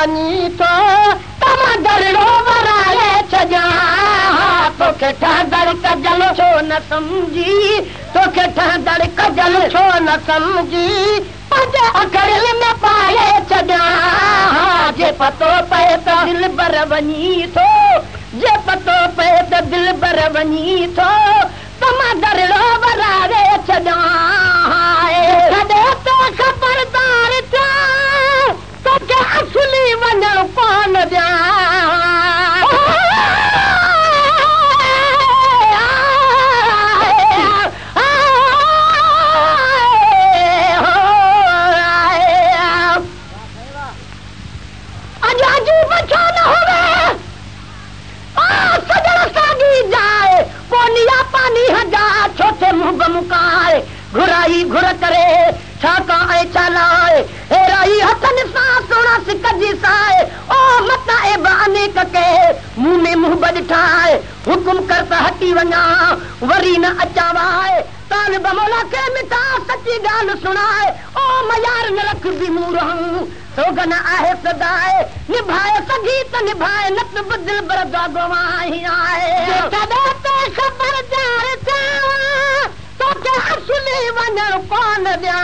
वञी थो तव्हां दरड़ो वराए छॾियां तोखे ठहंदड़ कजल छो न सम्झी तोखे ठहंदड़ कजल छो न सम्झी पंहिंजे अखड़ियल में पाए छॾियां जे पतो पए त दिल बर वञी थो जे पतो पए त दिल बर वञी थो तव्हां दरड़ो वराए छॾियां छॾे तो ख़बरदार थिया तोखे असली वञण कोन ॾियां घुराई घुर करे छाका ऐं चालाए हेराई हथनि सां सोना सिकजी साए ओ मता ए बानेक के मुंह में मुंह बद ठाए हुकुम कर त हटी वञा वरी न अचा वाए तालिब मौला के मिठा सच्ची ॻाल्हि सुणाए ओ मयार न रख बि मूं रहूं सोगन आहे सदाए निभाए सघी त निभाए न त दिल बर गवाही आहे ख़बरदार तोखे असली वञण कोन ॾियां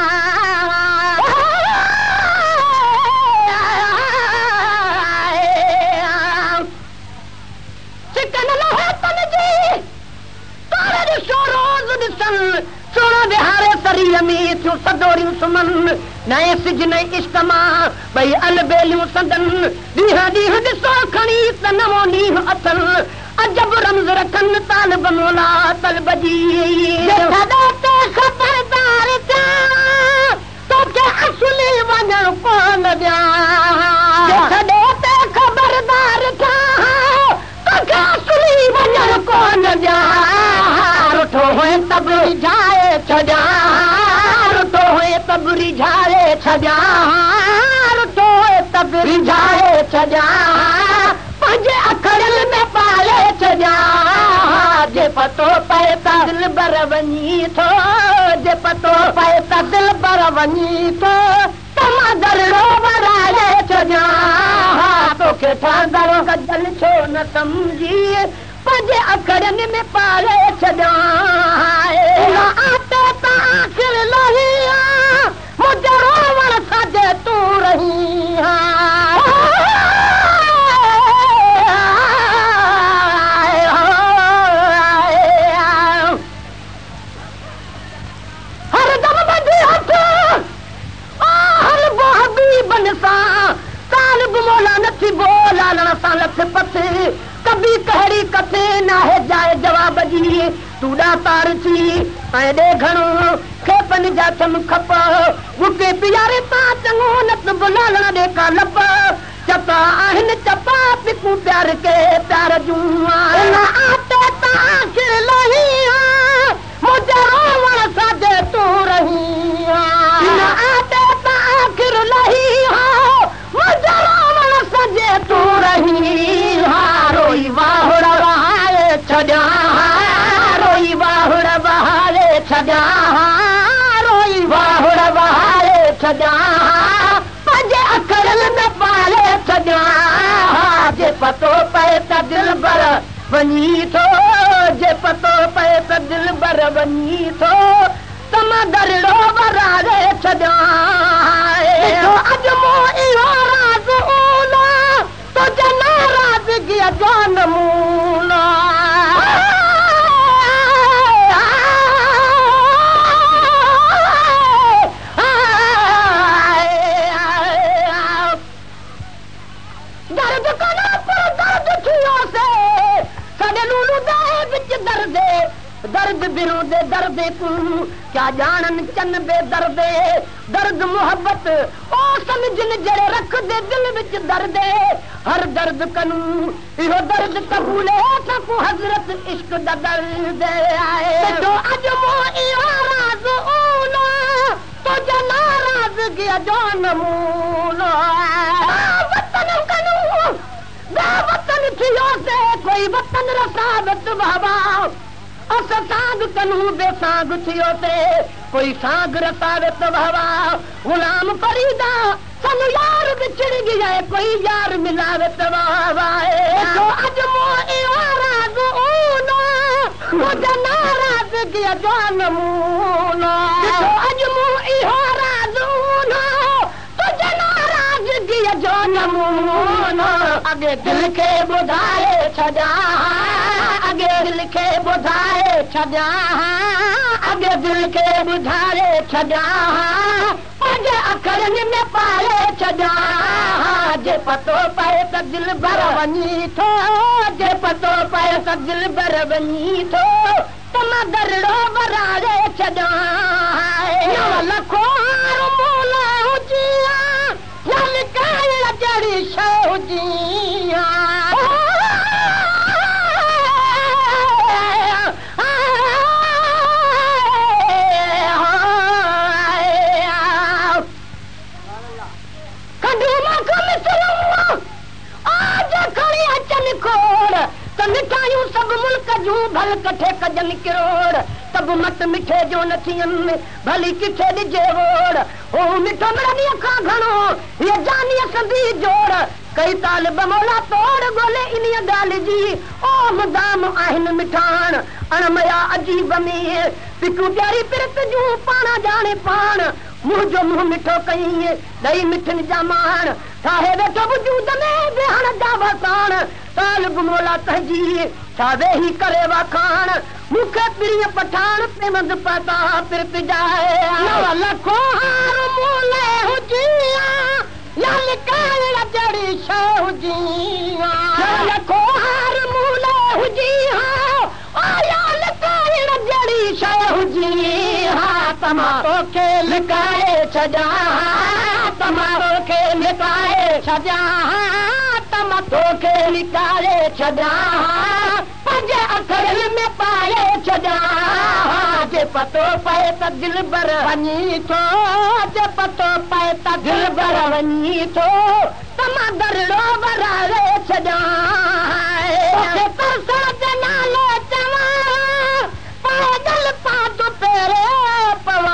चिकन लोहे तन जी तारे ॾिसो रोज़ ॾिसनि सोनो विहारे शरीर में थियूं सदोरियूं सुमन नए सिज नए इश्क मां भई अलबेलियूं संदन ॾींहं ॾींहं ॾिसो खणी त नवो ॾींहुं अथनि अजब रमज़ रखनि तालिब मौला तलब जी ख़बरदार थिया तोखे असली वञण कोन ॾियां छॾे ते ख़बरदार थिया तोखे असली वञण कोन ॾियां रुठो हुए तब रिझाए छॾियां रुठो हुए तब रिझाए छॾियां रुठो हुए तब रिझाए छॾियां पंहिंजे अखड़ियल में पाले छॾियां जे पतो पए त दिल बर वञी थो जे पतो पए त दिल बर वञी थो तव्हां दरड़ो वराए छॾियां तोखे ठहंदड़ गजल छो न सम्झी पंहिंजे अखड़ियुनि में पाले छॾियां आटे त आख़िर लही मुंहिंजो रोवण सां तूं रही कभी कहिड़ी कथे नाहे जाए जवाब जी तूड़ा तार थी ऐं ॾे घणो खेपनि जा थम खप बुके पियारे ता चङो नत बुलालण ॾे का लप चपा आहिनि चपा पिकू प्यार के प्यार जूं आटे ता आखिर लही मुंहिंजे रोवण सां तूं रही आटे ता आखिर लही मुंहिंजे रोवण सां तूं रही रोई वाहुड़ वहाए छॾियां रोई वाहुड़ वहाए छॾियां रोई वाहुड़ वहाए छॾियां पंहिंजे अखड़ियल में पाले छॾियां जे पतो पए त दिल बर वञी थो जे पतो पए त दिल बर वञी थो तव्हां दरड़ो वराए छॾियां अॼु मूं इहो राज़ तुंहिंजे नाराज़गीअ जो नमूनो दर्द कना पर दर्द थियोसे सॾे लूलू दे विच दर्द बिरू दे दर्द तूं क्या ॼाणनि चन बे दर्दे दर्द मोहब्बत ओ समझन जड़े रख दे दिल विच दर्द हर दर्द कनू इहो दर्द कबूल है को हजरत इश्क दा दर्द आए तो अज मो इहो राज ओला तो जना नाराज़गी जो नमूनो वतन कनू दा वतन थियो से कोई वतन रसावत बाबा अस साग कनू बेसाग थियो से कोई साग रसावत बाबा गुलाम फरीदा सन यार बिछड़ गया है कोई यार मिलावे तवाए तो अज मोए राज ऊना मुझे नाराज किया जान मूना तो अज मोए राज ऊना तुझे नाराज किया जान मूना अगे दिल के बुधाए छजा अगे दिल के बुधाए छजा अगे दिल के बुधाए छजा पंज अखरनि में पाले छजा जे पतो पए त दिल भर वञी थो जे पतो पए त दिल भर वञी थो त मां दरड़ो भराए छजा लखो मोला हुजिया या कायल जड़ी शइ हुजिया मिठाइयूं सब मुल्क जूं भल कठे कजन किरोड़ सब मत मिठे जो न थियनि भली किथे ॾिजे वोड़ ओ मिठो मिलंदी खां घणो ये जानी संदी जोड़ कई तालिब मौला तोड़ गोले इन ॻाल्हि जी ओ मुदाम आहिनि मिठाण अणमया अजीब में पिकू प्यारी पिरत जूं पाण जाने पाण मुंहिंजो मुंहुं मिठो कई ॾही मिठनि जा माण ठाहे वेठो वजूद में वेहण जा वसाण तालिब मौला तहजी छा वेही करे वाखाण मूंखे प्रिय पठाण पेमंद पता पिरत जाए लखो हार मोले हुजिया या कायल जड़ी शइ हुजिया लखो हार मोले हुजिया या कायल जड़ी शइ हुजिया तमा तोखे लिकाए छजा तमा तोखे लिकाए छजा तमा तोखे लिकाए छजा पंज अखरनि में पाए छजा जे पतो पए त दिल भर वञी थो जे पतो पए त दिल भर वञी थो त मां दरड़ो भराए छजा नालो चवां पैदल पात पेरे पवा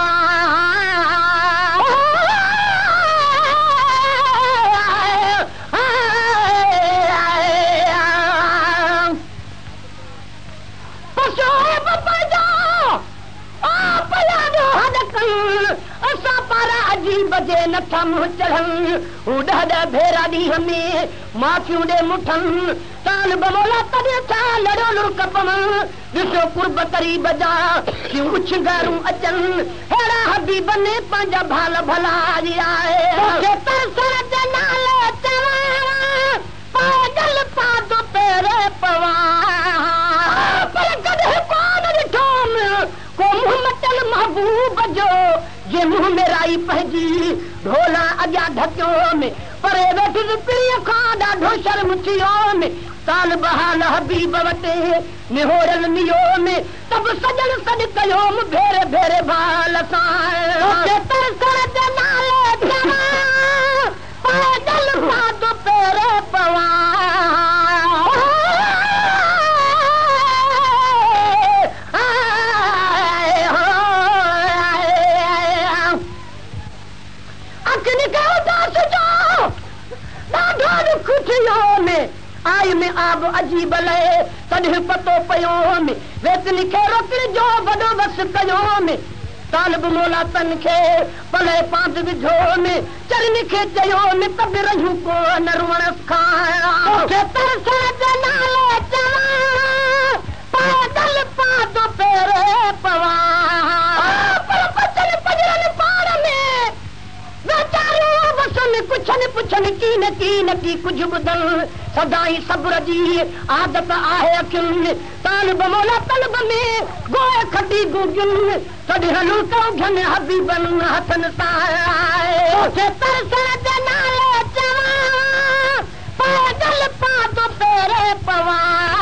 असां पारा अजीब जे नथा मुंहुं चढ़नि हू ॾह भेरा ॾींहं में माथियूं ॾे मुठनि तालिब मौला तॾहिं छा लड़ो लुड़क पवनि ॾिसो कुर्ब करीब जा क्यूं उछंगारूं अचनि अहिड़ा हबीब ने पंहिंजा भाल भला आहे नालो चवां पैदल पातो पेरे पवा पर कॾहिं कोन ॾिठो को मुंहुं मटल महबूब जो जे मुंह में राई पइजी ढोला अॻियां ढकियो में परे वेठुसि पीढ़ीअ खां ॾाढो शर्म थियो में तालिब हाल हबीब वटि निहोरल नियो में सभु सजण सॾ कयो भेरे भेरे भाल सां पैदल पातो पेरे पवा आई में आब अजीब लहे तॾहिं पतो पयो में वेतनी खे रोकड़ जो वॾो बस कयो में तालिब मौला तन खे भले पांध विधो में चरनी खे चयो में तब रहियूं को न रुवण खां नालो चवां पैदल पातो पेरे पवा पुछनि की कुछ बुधन सदाई सब्र जी आदत आहे अखियुनि तालिब मौला तलब में गोए खटी गुगियुनि तॾहिं हलूं कौघनि हबीबनि हथनि सां नालो चवां पैदल पातो पेरे पवा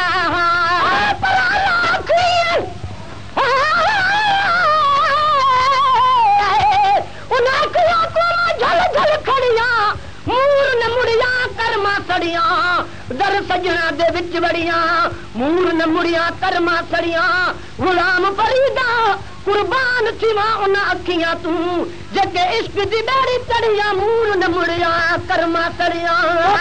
दर सजना दे विच वड़िया मूर न मुड़िया कर्मा सड़िया गुलाम फरीदा कुर्बान थीवा उन अखियां तू जेके इश्क दी बेड़ी चढ़िया मूर न मुड़िया कर्मा सड़िया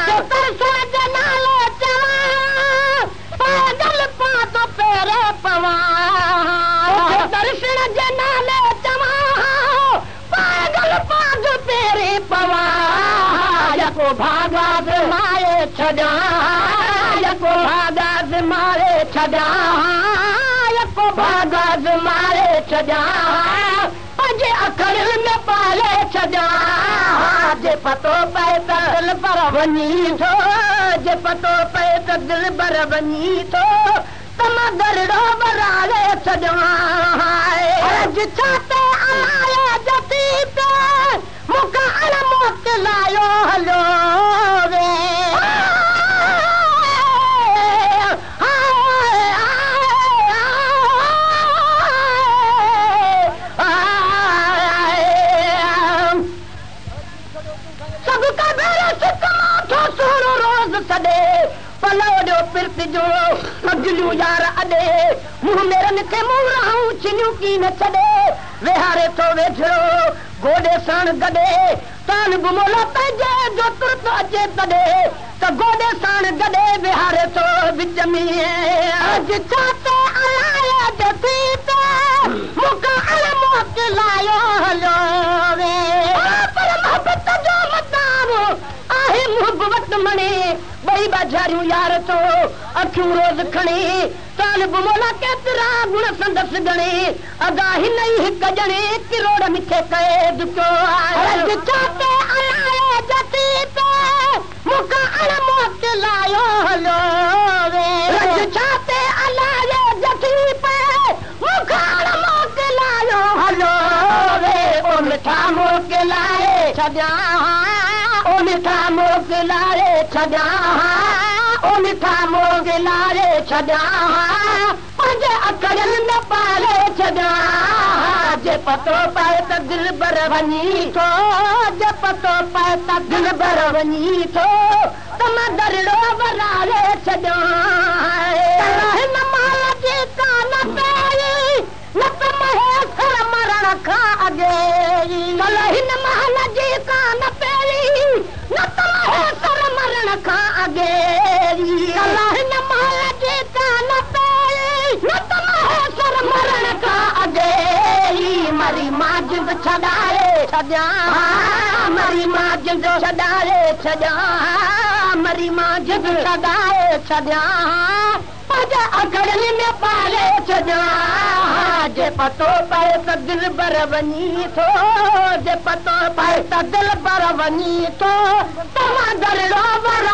पैदल पा तो पेरे पवा दर्शन जनाले चवा पैदल पा तो पेरे पवा यको भागा माए छजा यको भागा मारे छजा यको भागा मारे छजा पंजे अखर में पाले छजा जे पतो पए त दिल पर वञी थो जे पतो पए त दिल पर वञी थो तमा दरड़ो बराले छजा अज छाते आया जती पे मुका अल मोत लायो हलो वे पलोड़ो पिरत जो मगलू यार अॾे मुंह मेरन खे मुंह रहूं चिनियूं की न छॾे विहारे थो वेझड़ो गोॾे साण गॾे तान गुमोलो पंहिंजे जो तुरत अचे तॾे त गोॾे साण गॾे विहारे थो विच में अॼु छा ते अलाए जती ते मूंखां अलमोत लायो हलो वे पर मोहबत जो मदाम आहे मुहबत मणे बई बाजारियूं यार तो अखियूं रोज़ खणी तालिब मोला केतिरा गुण संदस गणे अगा हिन ई हिक ॼणे किरोड़ मिठे कैद कयो आहे छाते अलाए जती पे मूंखां अलमोत लायो हलो वे छाते अलाए जती पे मूंखां अलमोत लायो हलो वे ओ मिठा मोकिलाए छॾियां ओ मिठा मोकिलाए छॾियां ओ मिठा मोकिलाए छॾियां पंहिंजे अखरनि में पाले छॾियां जे पतो पए त दिल भर वञी थो जे पतो पए त दिल भर वञी थो त मां दरड़ो बराले छॾियां हिन माल जी कान पेई न त महेश्वर मरण खां अॻे हिन महल जी कान पेई न त महेश्वर मरण खां अॻे हिन महल जी कान पेई न त महेश्वर मरण खां अॻे मरी मां जिंद छॾाए छॾियां मरी मां जिंद छॾाए छॾियां मरी मां जिंद छॾाए छॾियां पंहिंजे अखरनि में पाले छॾियां जे पतो पए त दिल भर वञी थो जे पतो पए त दिल भर वञी थो तव्हां दरड़ो भर